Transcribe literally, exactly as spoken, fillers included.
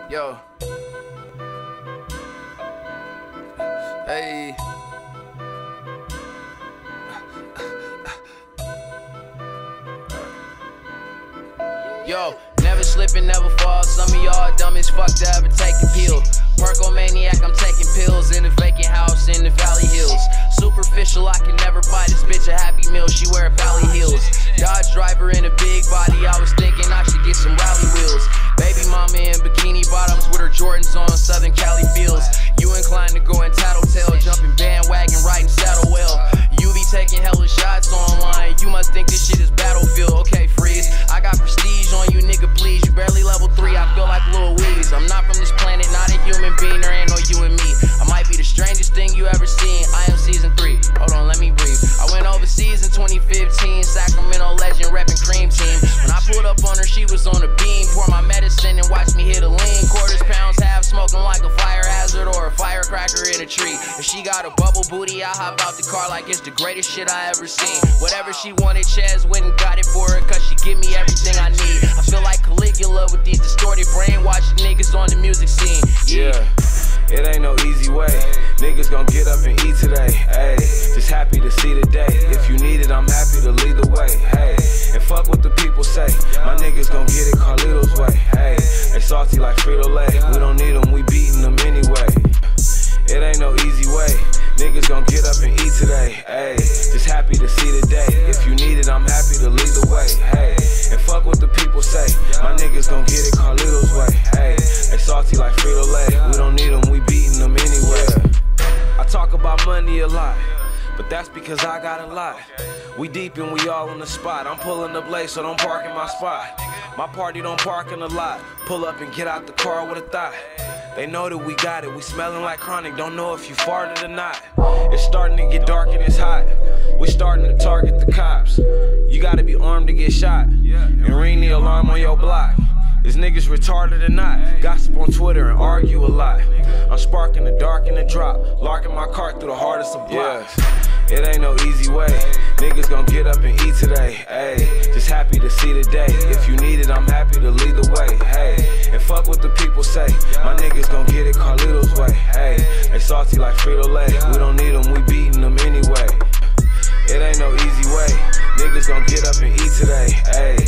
Yo. Hey. Yo, never slip and never fall. Some of y'all dumb as fuck to ever take a pill. Percomaniac, I'm taking pills in a vacant house in the Valley Hills. Superficial, I can never buy this bitch a Happy Meal. She wear Valley heels. Dodge driver in a big body. I was thinking I should get some rally wheels. Baby mama in bikini bottoms with her Jordans on Southern Cali fields. You inclined to go and tattletale, jumping bandwagon, riding saddle well. You be taking hella shots online. You must think this shit is Battlefield. Okay, freeze. I got prestige on you, nigga, please. You barely level three. I feel like Lil Weeze. I'm not from this planet, not a human being. There ain't no you and me. I might be the strangest thing you ever seen. I am season three. Hold on, let me breathe. I went overseas in twenty fifteen. Sacramento legend, reppin' cream team. When I pulled up on her, she was on a beam. Pour my medicine and watch me hit a lean. Quarters, pounds, half, smoking like a fire hazard or a firecracker in a tree. If she got a bubble booty, I hop out the car like it's the greatest shit I ever seen. Whatever she wanted, Chaz went and got it for her, cause she give me everything I need. I feel like Caligula with these distorted brainwashing niggas on the music scene. Yeah, it ain't no easy way. Niggas gon' get up and eat today. Ayy, just happy to see the day. If you need it, I'm happy to lead the way. Hey, and fuck what the people say. My niggas gon' get it Carlito's way. Hey, they salty like Frito-Lay. We don't need them, we beating them anyway. It ain't no easy way. Niggas gon' get up and eat today. Ayy, just happy to see the day. If you need it, I'm happy to lead the way. Hey, and fuck what the people say. My niggas gon' get it Carlito's way. Hey, they salty like Frito-Lay. We don't need them, we beating them anyway. I talk about money a lot, but that's because I got a lot. We deep and we all on the spot. I'm pulling up late, so don't park in my spot. My party don't park in the lot. Pull up and get out the car with a thought. They know that we got it. We smelling like chronic. Don't know if you farted or not. It's starting to get dark and it's hot. We starting to target the cops. You gotta be armed to get shot and ring the alarm on your block. Is niggas retarded or not? Gossip on Twitter and argue a lot. I'm sparking the dark and the drop, larking my cart through the hardest of blocks. It ain't no easy way. Niggas gon' get up and eat today. Ayy, just happy to see the day. If you need it, I'm happy to lead the way. Hey, and fuck what the people say. My niggas gon' get it Carlito's way. Hey, they salty like Frito-Lay. We don't need them, we beating them anyway. It ain't no easy way. Niggas gon' get up and eat today. Ayy,